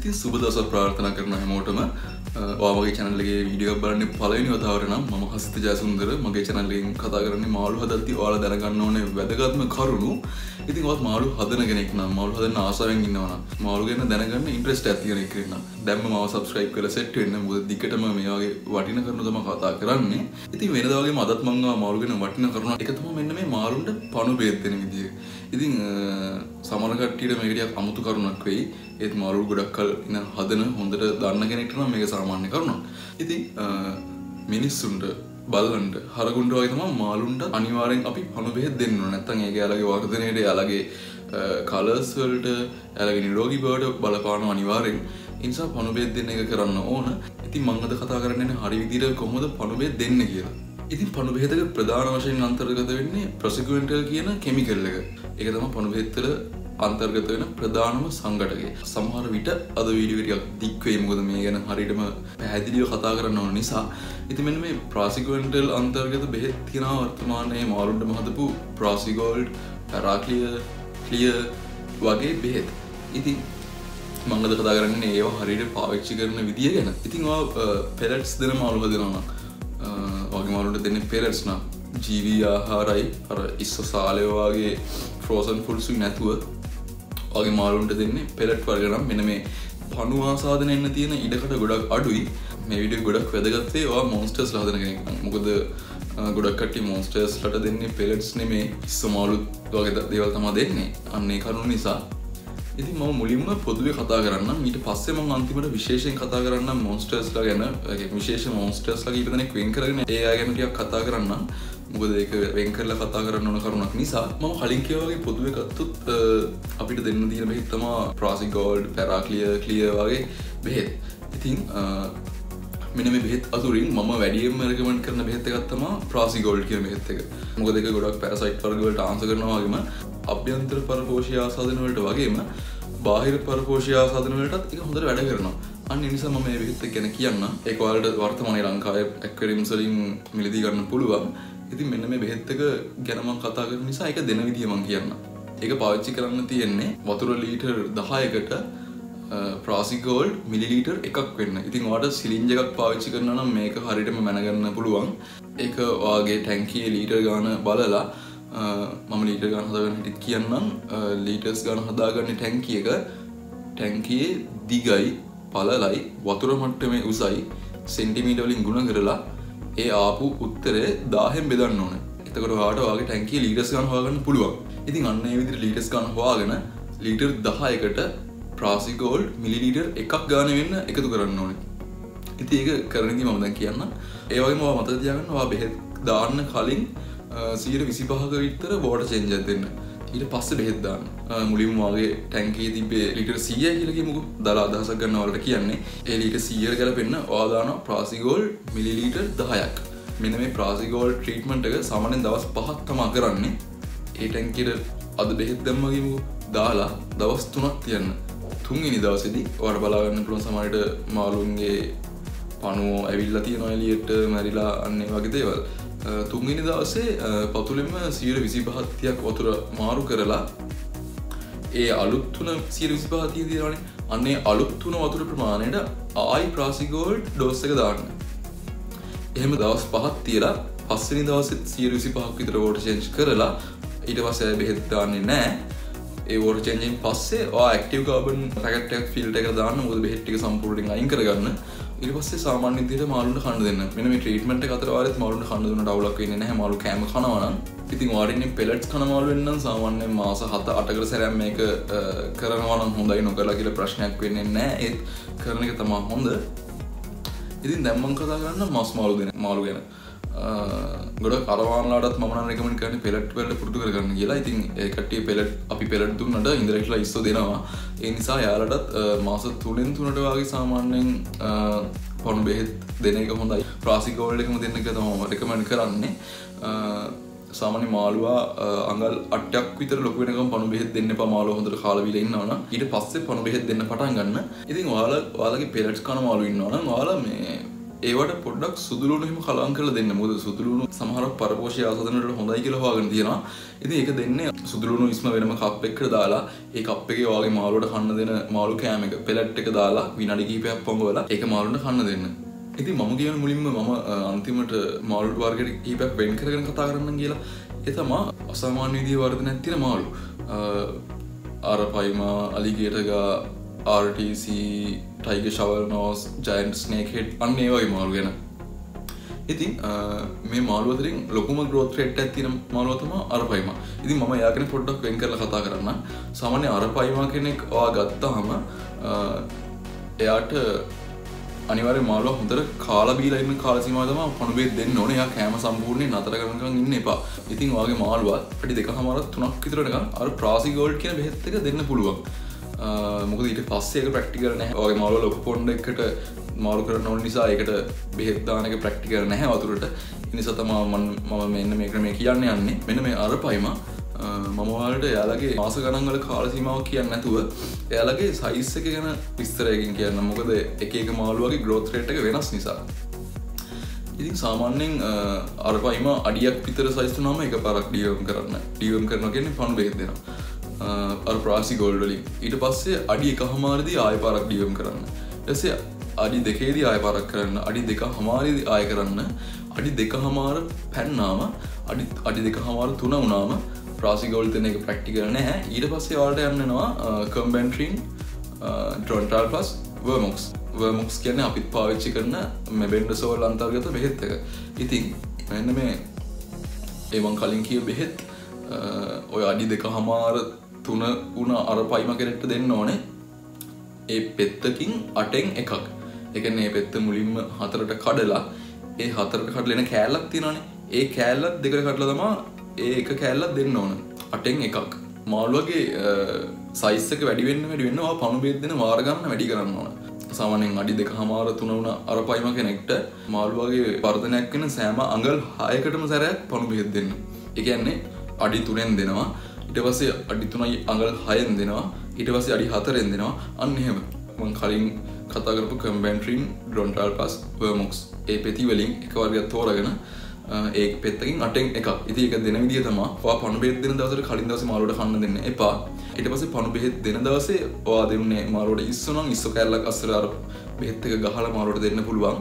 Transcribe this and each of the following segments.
ඉතින් සුබ දවසක් ප්‍රාර්ථනා කරන හැමෝටම ඔයාගේ channel එකේ වීඩියෝ එකක් බලන්නේ පළවෙනි වතාවට නම් මම හසිත ජයසුන්දර මගේ channel එකෙන් කතා කරන්නේ මාළු හදද්දී ඔයාලා දැනගන්න ඕනේ වැදගත්ම කරුණු. ඉතින් ඔයාත් මාළු හදන කෙනෙක් නම් මාළු හදන්න ආසාවෙන් ඉන්නවා නම් මාළු ගැන දැනගන්න ඉන්ට්‍රස්ට් එකක් තියෙන කෙනෙක් නම් දැන්ම මාව subscribe කරලා set වෙන්න. මොකද දිගටම මේ වගේ වටින කරුණු තමයි කතා කරන්නේ. ඉතින් වෙනදා වගේම අදත් මම මාළු ගැන වටින කරුණු එක තමයි මෙන්න මේ මාළුන්ට පණු බෙහෙත් දෙන විදිය. ඉතින් සමහර කට්ටියට මේක ටිකක් අමුතු කරුණක් වෙයි. ඒත් මාළු ගොඩක් කල් ඉඳන් හදන හොඳට දන්න කෙනෙක්ට නම් මේක සාමාන්‍ය කරුණක්. ඉතින් මිනිස්සුන්ට බල්ලන්ට හරගුන්ට වගේ තමයි මාළුන්ට අනිවාර්යෙන් අපි පණු බෙහෙත් දෙන්න ඕනේ. නැත්නම් ඒක යාලගේ වර්ධනයට යාලගේ කලර්ස් වලට යාලගේ නිරෝගී බවට බලපාන අනිවාර්යෙන්. ඒ නිසා පණු බෙහෙත් දෙන්න එක කරන්න ඕන. ඉතින් මම අද කතා කරන්නේ හරි විදිහට කොහොමද පණු බෙහෙත් දෙන්න කියලා. ඉතින් පණු බෙහෙතක ප්‍රධාන වශයෙන් අන්තර්ගත වෙන්නේ ප්‍රොසික්වෙන්ටල් කියන කිමිකල් එක. ඒක තමයි පණු බෙහෙත් වල අන්තර්ගත වෙන ප්‍රධානම සංඝටකය. සමහර විට අද වීඩියෝ ටිකක් දික් වෙයි මොකද මේ ගැන හරියටම පැහැදිලිව කතා කරන්න ඕන නිසා. ඉතින් මෙන්න මේ ප්‍රොසික්වෙන්ටල් අන්තර්ගත බෙහෙත් තියෙනවා වර්තමානයේ මාළුන්ටම හදපු ප්‍රොසිගෝල්ඩ්, පැරාක්ලියර්, ක්ලියර් වගේ බෙහෙත්. ඉතින් මම අද කතා කරන්නේ ඒවා හරියට පාවිච්චි කරන විදිය ගැන. ඉතින් ඔයා පෙලට්ස් දෙන මාළු හදනවා නම් වගේ මාළුන්ට දෙන්නේ පෙලට්ස් නම් ජීවී ආහාරයි අර ඉස්ස සාලය වගේ ෆ්‍රෝසන් ෆුඩ්ස් නැතුව වගේ මාළුන්ට දෙන්නේ පෙලට් වර්ග නම් මෙන්න මේ පණු ආසාදන එන්න තියෙන ඉඩකට ගොඩක් අඩුයි. මේ වීඩියෝ ගොඩක් වැදගත් වෙයි ඔයා මොන්ස්ටර්ස්ලා හදන කෙනෙක් නම්. මොකද ගොඩක් කට්ටිය මොන්ස්ටර්ස්ලාට දෙන්නේ පෙලට්ස් නෙමේ ඉස්ස මාළු වගේ දේවල් තමයි දෙන්නේ. අන්න ඒ කරුණ නිසා ඉතින් මම මුලින්ම පොදුවේ කතා කරන්නම්. ඊට පස්සේ මම අන්තිමට විශේෂයෙන් කතා කරන්නම් මොන්ස්ටර්ස්ලා ගැන. විශේෂ මොන්ස්ටර්ස්ලා කීප දෙනෙක් වෙන් කරගෙන ඒ අය ගැන ටිකක් කතා කරන්නම්. මොකද ඒක වෙන් කරලා කතා කරන්න ඕන කරුණක් නිසා මම කලින් කිව්වා වගේ පොදුවේ ගත්තොත් අපිට දෙන්න තියෙන බෙහෙත් තමයි ප්‍රොසිගෝල්ඩ්, පැරාක්ලියර්, ක්ලියර් වගේ බෙහෙත්. ඉතින් මෙන්න මේ බෙහෙත් අතුරින් මම වැඩියෙන්ම රෙකමන්ඩ් කරන බෙහෙත් එකක් තමයි ප්‍රොසිගෝල්ඩ් කියන බෙහෙත් එක. මොකද ඒක ගොඩක් පැරසයිට් වර්ග වලට ආන්සර් කරනවා වගේම අභ්‍යන්තර පරපෝෂී ආසාදන වලට වගේම බාහිර පරපෝෂී ආසාදන වලටත් ඒක හොඳට වැඩ කරනවා. අන්න ඒ නිසා මම මේ බෙහෙත් එක ගැන කියන්නම්. ඒක ඔයාලට වර්තමානයේ ලංකාවේ ඇක්වැරියම්ස් වලින් මිලදී ගන්න පුළුවන්. ඉතින් මෙන්න මේ බෙහෙත් එක ගැන මම කතා කරන නිසා ඒක දෙන විදිය මම කියන්නම්. ඒක පාවිච්චි කරන්න තියෙන්නේ වතුර ලීටර් 10කට ප්‍රොසිගෝල්ඩ් මිලිලීටර් එකක් වෙන්න. ඉතින් ඔයාලට සිලින්ජ් එකක් පාවිච්චි කරනවා නම් මේක හරියටම මැනගන්න පුළුවන්. ඒක ඔයාගේ ටැංකියේ ලීටර් ගාන බලලා මම ලීටර් ගාන හදාගන්න හිටිත් කියන්නම්. ලීටර්ස් ගාන හදාගන්නේ ටැංකියේ දිගයි පළලයි වතුර මට්ටමේ උසයි සෙන්ටිමීටර් වලින් ගුණ කරලා ඒ ආපු උත්තරේ 1000න් බෙදන්න ඕනේ. එතකොට ඔයාලට ඔයාගේ ටැංකියේ ලීටර්ස් ගාන හොයාගන්න පුළුවන්. ඉතින් අන්න ඒ විදිහට ලීටර්ස් ගාන හොයාගෙන ලීටර් 10කට ප්‍රොසිගෝල්ඩ් මිලිලීටර් එකක් ගාන වෙන්න එකතු කරන්න ඕනේ. ඉතින් ඒක කරන ඉතින් මම දැන් කියන්නම්. ඒ වගේම ඔයා මතක තියාගන්න ඔයා බෙහෙත් දාන්න කලින් 125ක විතර වෝටර් චේන්ජ් එකක් දෙන්න. ඊට පස්සේ බෙහෙත් දාන්න. මුලින්ම වාගේ ටැංකියේ තිබ්බේ ලීටර් 100යි කියලා කියමුකෝ. දාලා අදහසක් ගන්න වලට කියන්නේ. ඒ ලීටර් 100ට ගලපෙන්න ඔයා දානවා ප්‍රොසිගෝල්ඩ් මිලිලීටර් 10ක්. මෙන්න මේ ප්‍රොසිගෝල්ඩ් ට්‍රීට්මන්ට් එක සාමාන්‍යයෙන් දවස් 5ක් තමයි කරන්නේ. ඒ ටැංකියට අද බෙහෙත් දැම්මා කියමුකෝ. දාලා දවස් 3ක් තියන්න. තුන්වෙනි දවසේදී ඔයාලට බලා ගන්න පුළුවන් සමහරවිට මාළුන්ගේ පණුව ඇවිල්ලා තියෙනවා එළියට මැරිලා අන්න ඒ වගේ දේවල්. තුන්වෙනි දවසේ පතුලෙම 125ක් වතුර මාරු කරලා ඒ අලුත් තුන 125ක් තියෙනවානේ. අන්න ඒ අලුත් තුන වතුර ප්‍රමාණයට ආයි ප්‍රොසිගෝල්ඩ් ඩෝස් එක දාන්න. එහෙම දවස් 5ක් තියලා පස්වෙනි දවසේ 125ක් විතර වෝටර් චේන්ජ් කරලා ඊට පස්සේ බෙහෙත් දාන්නේ නැහැ. ඒ වෝටර් චේන්ජින් පස්සේ ඔයා ඇක්ටිව් කාබන් පැකට් එකක් ෆිල්ටර් එකකට දාන්න. මොකද බෙහෙත් ටික සම්පූර්ණයෙන් අයින් කරගන්න. ඊට පස්සේ සාමාන්‍ය විදිහට මාළුන්ට කන්න දෙන්න. මෙන්න මේ ට්‍රීට්මන්ට් එක අතර වාරෙත් මාළුන්ට කන්න දුන්නට අවුලක් වෙන්නේ නැහැ. මාළු කෑම කනවා නම්. ඉතින් ඔයාට ඉන්නේ පෙලට්ස් කන මාළු වෙනනම් සාමාන්‍යයෙන් මාස 7-8කට සැරයක් මේක කරනවා නම් හොඳයි නොකරලා කියලා ප්‍රශ්නයක් වෙන්නේ නැහැ. ඒත් කරන එක තමයි හොඳ. ඉතින් දැන් මම කතා කරන්න මස් මාළු දෙන මාළු ගැන. ගොඩක් අරවාන්ලාටත් මම නම් රෙකමන්ඩ් කරන්නේ පෙලට් වලට පුරුදු කරගන්න කියලා. ඉතින් ඒ කට්ටිය අපි පෙලට් දුන්නට ඉන්දිරෙක්ට්ලා ඉස්සෝ දෙනවා. ඒ නිසා යාලටත් මාස 3න් 3ට වගේ සාමාන්‍යයෙන් පණු බෙහෙත් දෙන එක හොඳයි. ප්‍රොසිගෝල්ඩ් එකම දෙන්න එක තමයි මම රෙකමන්ඩ් කරන්නේ. සාමාන්‍ය මාළුවා අඟල් 8ක් විතර ලොකු වෙනකම් පණු බෙහෙත් දෙන්න එපා. මාළුවා හොඳට කාලා බීලා ඉන්නවා නම් ඊට පස්සේ පණු බෙහෙත් දෙන්න පටන් ගන්න. ඉතින් ඔයාලගේ පෙලට්ස් කන මාළු ඉන්නවා නම් ඔයාලා මේ ඒවට පොඩ්ඩක් සුදුලුණු හිම කලවම් කරලා දෙන්න. මොකද සුදුලුණු සමහරක් පරපෝෂී ආසාදනවලට හොඳයි කියලා හොයාගෙන තියෙනවා. ඉතින් ඒක දෙන්නේ සුදුලුණු ඉස්ම වෙනම කප් එකකට දාලා ඒ කප් එකේ ඔයාගේ මාළුවට කන්න දෙන මාළු කෑම එක පෙලට් එක දාලා විනාඩි කිහිපයක් පොඟවලා ඒක මාළුන්ට කන්න දෙන්න. ඉතින් මම කියන මුලින්ම මම අන්තිමට මාළු වර්ග කිහිපයක් වෙන් කරගෙන කතා කරන්න කියලා. ඒ තමයි අසාමාන්‍ය විදිහේ වර්ධනයක් තියෙන මාළු. අරපයිමා, අලිගේටර්ගා, RTC, Tiger shovel nose, giant snakehead අන්න ඒ වගේ මාළු ගැන. ඉතින් මේ මාළු අතරින් ලොකුම growth rate එකක් තියෙන මාළුව තමයි අරපයිමා. ඉතින් මම එයා ගැන පොඩ්ඩක් වෙන් කරලා කතා කරන්න. සාමාන්‍ය අරපයිමා කෙනෙක් ඔයා ගත්තාම එයාට අනිවාර්යෙන් මාළුවා හොඳට කාලා බීලා ඉන්න කාල සීමාව තමයි පණු බෙහෙත් දෙන්න ඕනේ. එයා කෑම සම්පූර්ණයෙන් නතර කරනකම් ඉන්න එපා. ඉතින් ඔයාගේ මාළුවා පැටි 2.5 3ක් විතර වෙනකම් අර ප්‍රාසි ගෝල්ඩ් කියන බෙහෙත් එක දෙන්න පුළුවන්. මොකද ඊට පස්සේ ඒක ප්‍රැක්ටිකල් නැහැ. ඔයාගේ මාළුවා ලොකු පොන්ඩ් එකකට මාළු කරන්න ඕන නිසා ඒකට බෙහෙත් දාන එක ප්‍රැක්ටිකල් නැහැ වතුරට. ඒ නිසා තමයි මම මෙන්න මේ ක්‍රමය කියන්න යන්නේ. මෙන්න මේ අරපයිමා මම ඔයාලට එයාලගේ මාස ගණන් වල කාල සීමාවක් කියන්නේ නැතුව එයාලගේ සයිස් එක ගැන විස්තරයකින් කියන්න. මොකද එක එක මාළුවගේ growth rate එක වෙනස් නිසා. ඉතින් සාමාන්‍යයෙන් අරපයිමා අඩියක් විතර සයිස් තුනම එකපාරක් ඩීවර්ම් කරන්න. ඩීවර්ම් කරනවා කියන්නේ පණු බෙහෙත් දෙනවා. අර ප්‍රාසි ගෝල්ඩ් වලින්. ඊට පස්සේ අඩි 1.5දී ආයෙ පාරක් ඩීවර්ම් කරන්න. ඊට පස්සේ අඩි 2දී ආයෙ පාරක් කරන්න. අඩි 2.5දී ආයෙ කරන්න. අඩි 2.5 පැන්නාම අඩි 2.5 3 වුණාම ප්‍රාසි ගෝල්ඩ් දෙන එක ප්‍රැක්ටිකල් නැහැ. ඊට පස්සේ ඔයාලට යන්න වෙනවා කම්බෙන්ට්‍රින් ඩ්‍රොන්ටාල් ප්ලස් වර්මොක්ස්. වර්මොක්ස් කියන්නේ අපිත් පාවිච්චි කරන මෙබෙන්ඩසෝල් අන්තර්ගත බෙහෙත් එක. ඉතින් මෙන්න මේ ඒ මං කලින් කිව්ව බෙහෙත් ඔය අඩි 2.5 3 වුණ අරපයිමා කෙනෙක්ට දෙන්න ඕනේ. ඒ පෙත්තකින් 8න් එකක්. ඒ කියන්නේ මේ පෙත්ත මුලින්ම 4ට කඩලා ඒ 4ට කඩලා එන කෑල්ලක් තියෙනවානේ. ඒ කෑල්ලත් දෙකට කඩලා තමයි ඒ එක කෑල්ලක් දෙන්න ඕන. 8න් එකක්. මාළුවගේ සයිස් එක වැඩි වෙන්න ඔයා පණු බෙහෙත් දෙන වාර ගණන වැඩි කරන්න ඕන. සාමාන්‍යයෙන් අඩි 2.5 3 වුණ අරපයිමා කෙනෙක්ට මාළුවගේ වර්ධනයක් වෙන සෑම අඟල් 6කටම සැරයක් පණු බෙහෙත් දෙන්න. ඒ කියන්නේ අඩි 3ෙන් දෙනවා. ඊට පස්සේ අඩි 3යි අඟල් 6ෙන් දෙනවා. ඊට පස්සේ අඩි 4ෙන් දෙනවා. අන්න එහෙම. මම කලින් කතා කරපු කම්බෙන්ට්‍රින් ඩ්‍රොන්ටාල් ප්ලස් වර්මොක්ස් ඒ පෙති වලින් එක වර්ගයක් තෝරගෙන ඒ පෙත්තකින් 8න් එකක්. ඉතින් ඒක දෙන විදිය තමයි ඔයා පණු බෙහෙත් දෙන දවසට කලින් දවසේ මාළුවට කන්න දෙන්න එපා. ඊට පස්සේ පණු බෙහෙත් දෙන දවසේ ඔයා දෙන්නේ මාළුවට ඉස්සු නම් ඉස්සු කෑල්ලක් අස්සර අර බෙහෙත් එක ගහලා මාළුවට දෙන්න පුළුවන්.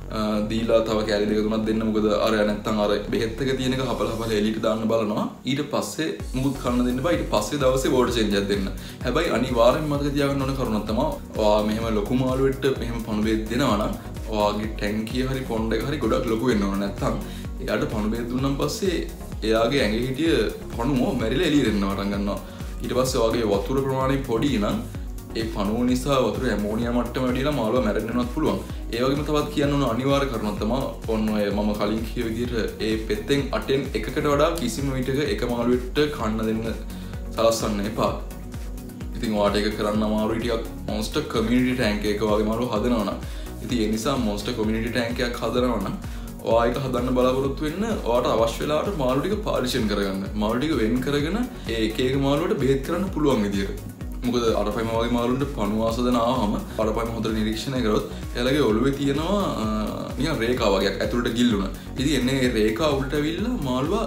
දීලා තව කෑලි දෙක තුනක් දෙන්න. මොකද අර නැත්තම් අර බෙහෙත් එක තියෙන එක හපලා එළියට දාන්න බලනවා. ඊට පස්සේ මුකුත් කන්න දෙන්න බෑ. ඊට පස්සේ දවසේ වෝටර් චේන්ජ් එකක් දෙන්න. හැබැයි අනිවාර්යෙන්ම මතක තියාගන්න ඕන කරුණක් තමයි ඔයා මෙහෙම ලොකු මාළුවෙට මෙහෙම පණු බෙහෙත් දෙනවා නම් ඔයාගේ ටැංකිය හරි පොන්ඩ් එක හරි ගොඩක් ලොකු වෙන්න ඕන. නැත්තම් එයාට පණු බෙහෙත් දුන්නාන් පස්සේ එයාගේ ඇඟේ හිටිය පණුව මැරිලා එළියට එන්න පටන් ගන්නවා. ඊට පස්සේ ඔයාගේ වතුර ප්‍රමාණය පොඩි නම් ඒ පණුව නිසා වතුර ඇමෝනියා මට්ටම වැඩිලා මාළුවා මැරෙන්නවත් පුළුවන්. ඒ වගේම තවත් කියන්න ඕන අනිවාර්ය කරුණක් තමයි ඔන්න ඔය මම කලින් කිව්ව විදිහට ඒ පෙත්තෙන් 8න් එකකට වඩා කිසිම විටක එක මාළුවෙක්ට කන්න දෙන්න සලස්වන්න එපා. ඉතින් ඔයාට ඒක කරන්න අමාරුයි ටිකක් මොන්ස්ටර් කමියුනිටි ටැංක් එක වගේ මාළුව හදනවා නම්. ඉතින් ඒ නිසා මොන්ස්ටර් කමියුනිටි ටැංක් එකක් හදනවා නම් ඔයා ඒක හදන්න බලාපොරොත්තු වෙන්න ඔයාට අවශ්‍ය වෙලාවට මාළු ටික පාරිශන කරගන්න. මාළු ටික වෙන් කරගෙන ඒ එක එක මාළුවට බෙහෙත් කරන්න පුළුවන් විදියට. මොකද අරපයිමා වගේ මාළුන්ට පණු ආසාදන ආවම අරපයිමා හොඳට නිරීක්ෂණය කරොත් එයාලගේ ඔළුවේ තියෙනවා නිකන් රේඛා වගේක් ඇතුළට ගිල්ලුන. ඉතින් එන්නේ ඒ රේඛා උල්ට ඇවිල්ලා මාළුවා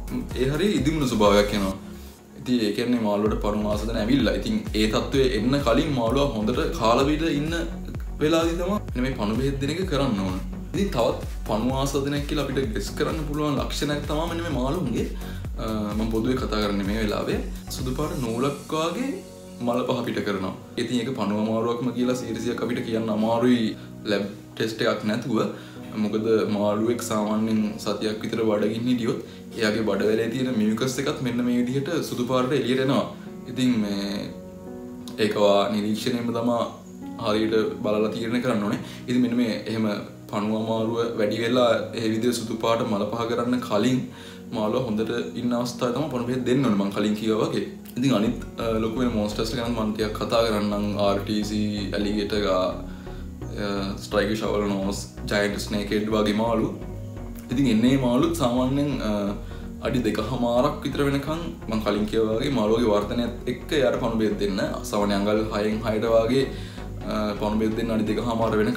ඒ හරිය ඉදිමුණු ස්වභාවයක් එනවා. ඉතින් ඒ කියන්නේ මාළුවට පණු ආසාදන ඇවිල්ලා. ඉතින් ඒ තත්ත්වයේ එන්න කලින් මාළුවා හොඳට කාලා බීලා ඉන්න වෙලාවදී තමයි මේ පණු බෙහෙත් දෙන එක කරන්න ඕන. ඉතින් තවත් පණු ආසාදනයක් කියලා අපිට ගෙස් කරන්න පුළුවන් ලක්ෂණයක් තමයි මෙන්න මේ මාළුන්ගේ මම පොදුවේ කතා කරන්නේ මේ වෙලාවේ සුදු පාට නූලක් වගේ මල පහ පිට කරනවා. ඉතින් ඒක පණුව අමාරුවක්ම කියලා සීරිසියක් අපිට කියන්න අමාරුයි ලැබ් ටෙස්ට් එකක් නැතුව. මොකද මාළුවෙක් සාමාන්‍යයෙන් සතියක් විතර බඩගින්න හිටියොත් එයාගේ බඩවැලේ තියෙන මියුකස් එකත් මෙන්න මේ විදිහට සුදු පාටට එළියට එනවා. ඉතින් මේ ඒකවා නිරීක්ෂණයෙන්ම තමයි හරියට බලලා තීරණය කරන්න ඕනේ. ඉතින් මෙන්න මේ එහෙම පණුව අමාරුව වැඩි වෙලා ඒ විදිහට සුදු පාට මල පහ කරන්න කලින් මාළුවා හොඳට ඉන්න අවස්ථාවේ තමයි පණු බෙහෙත් දෙන්න ඕනේ මම කලින් කිව්වා වගේ. ඉතින් අනිත් ලොකු වෙන මොන්ස්ටර්ස් ගැන මම ටිකක් කතා කරන්නම්. RTC, ඇලිගේටර්, ස්ට්‍රයිකර් shovel nose, giant snakehead වගේ මාළු. ඉතින් එන්නේ මාළුත් සාමාන්‍යයෙන් අඩි 2.5ක් විතර වෙනකන් මම කලින් කිව්වා වගේ මාළුවගේ වර්ධනයත් එක්ක යාට පණු බෙහෙත් දෙන්න. සාමාන්‍ය අඟල් 6න් 6ට වගේ පණු බෙහෙත් දෙන්න අඩි 2.5 වෙනකන්.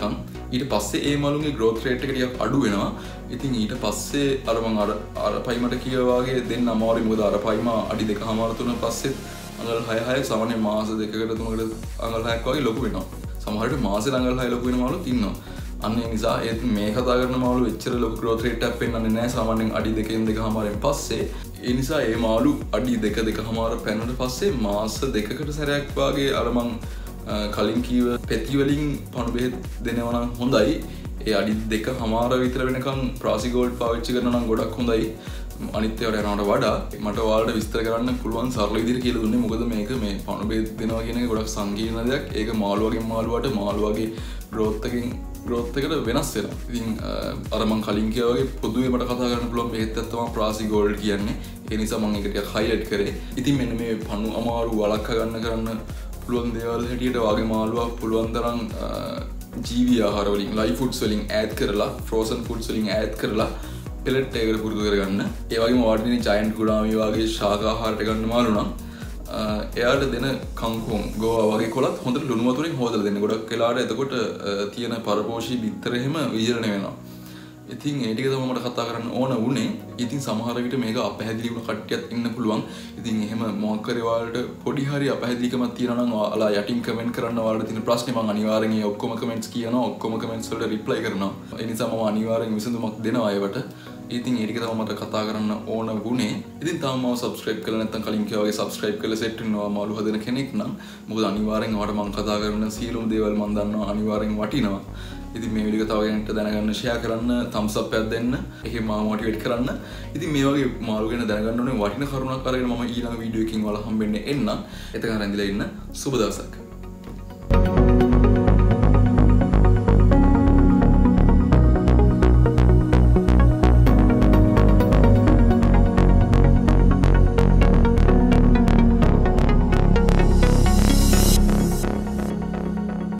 ඊට පස්සේ ඒ මාළුන්ගේ growth rate එක ටිකක් අඩු වෙනවා. ඉතින් ඊට පස්සේ අර මම අර පයිමට කිව්වා වගේ දෙන්න අමාරුයි. මොකද අර පයිම අඩි 2.5 පස්සෙත් අඟල් 6 සාමාන්‍ය මාස 2කට 3කට අඟල් 6ක් වගේ ලොකු වෙනවා. සමහර විට මාසෙට අඟල් 6 ලොකු වෙන මාළුත් ඉන්නවා. අන්න ඒ නිසා ඒත් මේ කතා කරන මාළු එච්චර ලොකු growth rate එකක් පෙන්වන්නේ නැහැ. සාමාන්‍යයෙන් අඩි 2න් 2.5න් පස්සේ. ඒ නිසා මේ මාළු අඩි 2.5 පැනනට පස්සේ මාස 2කට සැරයක් වගේ අර මං කලින් කීව පෙති වලින් පණු බෙහෙත් දෙනවා නම් හොඳයි. ඒ අඩි 2.5 විතර වෙනකන් ප්‍රාසිගෝල්ඩ් පාවිච්චි කරනවා නම් ගොඩක් හොඳයි. අනිත් ඒවාට යනවට වඩා මට ඔයාලට විස්තර කරන්න පුළුවන් සරල විදිහට කියලා දුන්නේ. මොකද මේක මේ පණු බෙහෙත් දෙනවා කියන එක ගොඩක් සංකීර්ණ දෙයක්. ඒක මාළුවගෙන් මාළුවට මාළුවගේ growth එකට වෙනස් වෙනවා. ඉතින් අර මං කලින් කිව්වා වගේ පොදුවේ මට කතා කරන්න පුළුවන් බෙහෙත් තමයි ප්‍රාසිගෝල්ඩ් කියන්නේ. ඒ නිසා මම ඒක ටිකක් highlight කරේ. ඉතින් මෙන්න මේ පණු අමාරු වළක්වා ගන්න කරන්න පුළුවන් දේවල් හැටියට වාගේ මාළුවා පුළුවන් තරම් ජීවී ආහාර වලින් live foods වලින් ඈඩ් කරලා frozen foods වලින් ඈඩ් කරලා pellet එකකට පුරුදු කරගන්න. ඒ වගේම වාඩිනේ giant ගුඩාමි වගේ ශාකාහාරට ගන්න මාළු නම් එයාට දෙන කංකුම් ගෝවා වගේ කොලත් හොඳට ලුණු වතුරෙන් හොදලා දෙන්න. ගොඩක් වෙලාවට එතකොට තියෙන පරපෝෂී බිත්තර එහෙම විජරණය වෙනවා. ඉතින් ඒ ටික තමයි මට කතා කරන්න ඕන වුණේ. ඉතින් සමහර විට මේක අපැහැදිලි වුණ කට්ටියත් ඉන්න පුළුවන්. ඉතින් එහෙම මොකක් හරි ඔයාලට පොඩි හරි අපැහැදිලිකමක් තියෙනවා නම් ඔයාලා යටින් කමෙන්ට් කරන්න ඔයාලට තියෙන ප්‍රශ්නේ මම අනිවාර්යෙන් ඒ ඔක්කොම කමෙන්ට්ස් කියනවා. ඔක්කොම කමෙන්ට්ස් වලට රිප්ලයි කරනවා. ඒ නිසා මම අනිවාර්යෙන් විසඳුමක් දෙනවා ඒවට. ඉතින් ඒ ටික තමයි මට කතා කරන්න ඕන වුණේ. ඉතින් තාම මම subscribe කරලා නැත්නම් කලින් කිව්වා වගේ subscribe කරලා set වෙනවා මාළු හදන කෙනෙක් නම්. මොකද අනිවාර්යෙන් ඔයාලට මම කතා කරන සියලුම දේවල් මම දන්නවා අනිවාර්යෙන් වටිනවා. ඉතින් මේ වීඩියෝ තව කෙනෙක්ට දැනගන්න share කරන්න, thumbs up එකක් දෙන්න. ඒකෙන් මාව motivate කරන්න. ඉතින් මේ වගේ මාළු ගැන දැනගන්න ඕනේ වටින කරුණක් අරගෙන මම ඊළඟ වීඩියෝ එකකින් ඔයාලා හම්බෙන්නේ එන්න. එතකන් රැඳිලා ඉන්න. සුබ දවසක්.